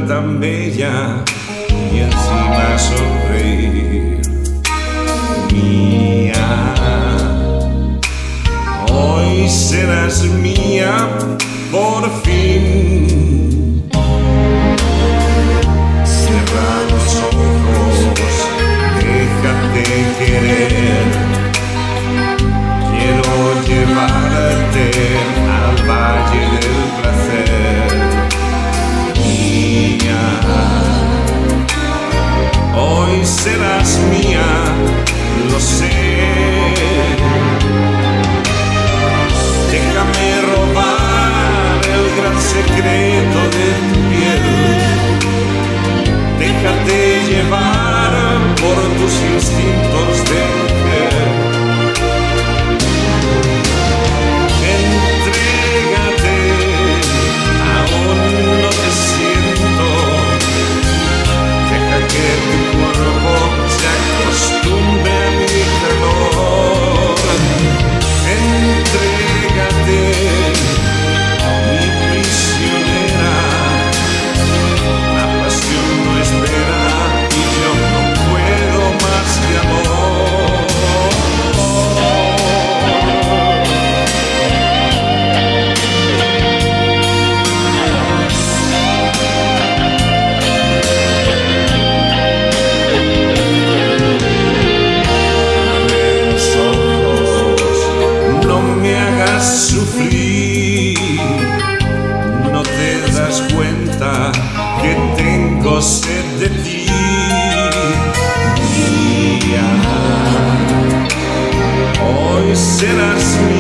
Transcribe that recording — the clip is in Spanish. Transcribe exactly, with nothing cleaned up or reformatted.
tan bella y encima sonreír. Mía, hoy serás mía por fin. Cierra los ojos, déjate querer. Quiero llevarte al valle del placer. Mía, hoy serás mía, lo sé. Déjame robar el gran secreto de tu piel. Déjate llevar por tus instintos de mujer. Entrégate, aún no te siento. Deja que tu cuerpo se acostumbre a mi calor. Entrégate, mi prisionera. La pasión no espera y yo no puedo más de amor. Abre los ojos, no me hagas sufrir. No te das cuenta que tengo sed de ti. Mía, hoy serás mía.